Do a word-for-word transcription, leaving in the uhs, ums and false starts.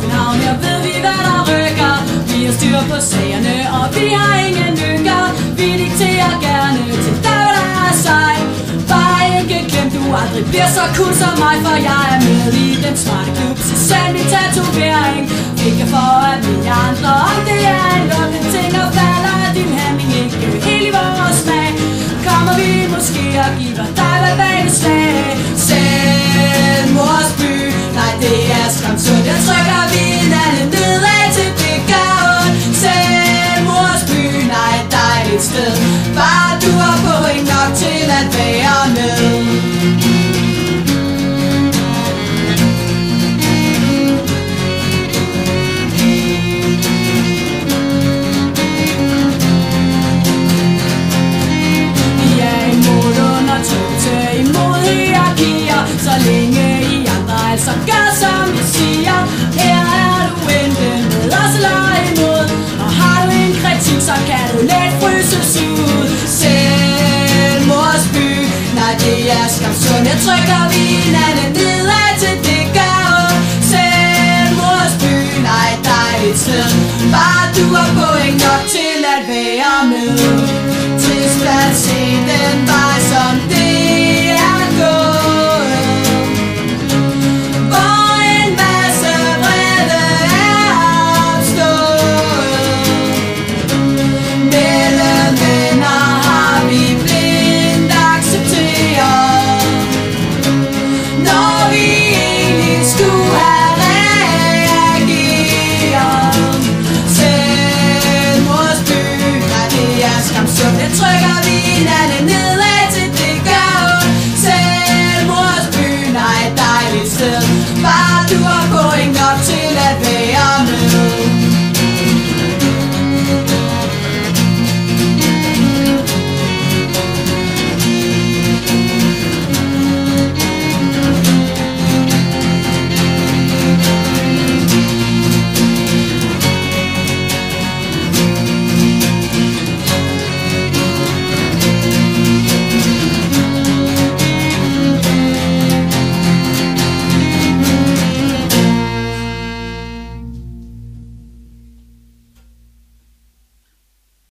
København, her ved vi hvad der rykker. Vi har styr på sagerne, og vi har ingen nykker. Vi dikterer gerne til dig, hvad der er sej. Bare ikke glem, du aldrig bliver så cool som mig, for jeg er med i den smarte klub. Så send min tatovering, ikke for at vi andre, om det er en lukke ting, og falder din handling ikke helt i vores smag, kommer vi måske og giver dig hvad bag slag. Send vores by, nej det er skam sundt, jeg trykker vi hinanden nedad til det gør ondt. Send vores by, nej et dejligt sted, bare du har point nok til at være med. Så længe I andre altså gør som vi siger. Her er du enten med os eller imod, og har du en kritik, så kan du let fryses ud. Send mors by, nej det er skam sundt, jeg trykker vi hinanden nedad til det gør ondt. Send mors by, nej et dejligt sted, bare du har point nok til at være med. Trist at se den vej som det er gået, jeg trykker vi hinanden ned.